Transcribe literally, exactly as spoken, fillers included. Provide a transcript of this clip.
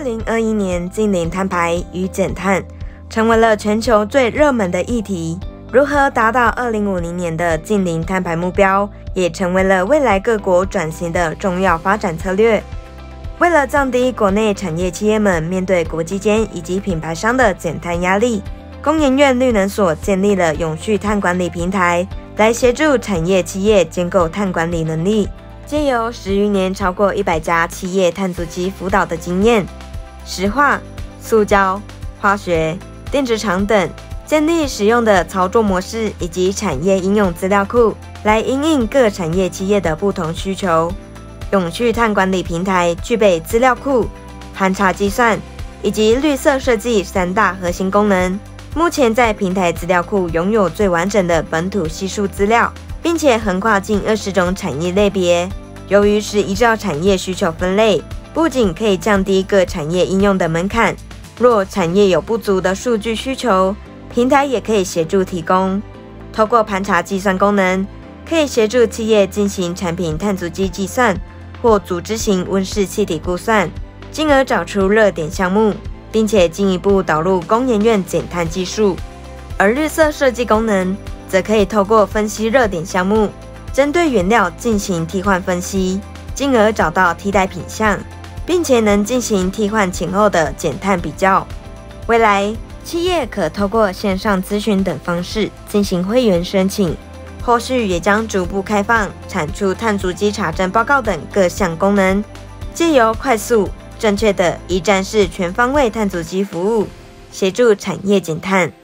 二零二一年净零碳排与减碳成为了全球最热门的议题。如何达到二零五零年的净零碳排目标，也成为了未来各国转型的重要发展策略。为了降低国内产业企业们面对国际间以及品牌商的减碳压力，工研院绿能所建立了永续碳管理平台，来协助产业企业建构碳管理能力。借由十余年超过一百家企业碳足迹辅导的经验，石化、塑胶、化学、电子厂等，建立使用的操作模式以及产业应用资料库，来因应各产业企业的不同需求。永续碳管理平台具备资料库、盘查计算以及绿色设计三大核心功能。目前在平台资料库拥有最完整的本土系数资料，并且横跨近二十种产业类别。由于是依照产业需求分类，不仅可以降低各产业应用的门槛，若产业有不足的数据需求，平台也可以协助提供。透过盘查计算功能，可以协助企业进行产品碳足迹计算或组织型温室气体估算，进而找出热点项目，并且进一步导入工研院减碳技术。而绿色设计功能则可以透过分析热点项目，针对原料进行替换分析，进而找到替代品项，并且能进行替换前后的减碳比较。未来企业可透过线上咨询等方式进行会员申请，后续也将逐步开放产出碳足迹查证报告等各项功能，借由快速、正确的一站式全方位碳足迹服务，协助产业减碳。